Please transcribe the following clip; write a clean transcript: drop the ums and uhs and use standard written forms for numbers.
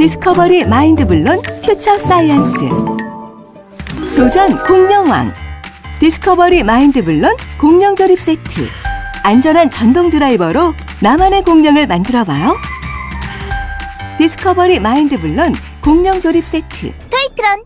디스커버리 마인드블론 퓨처 사이언스. 도전 공룡왕. 디스커버리 마인드블론 공룡 조립 세트. 안전한 전동 드라이버로 나만의 공룡을 만들어봐요. 디스커버리 마인드블론 공룡 조립 세트. 토이트론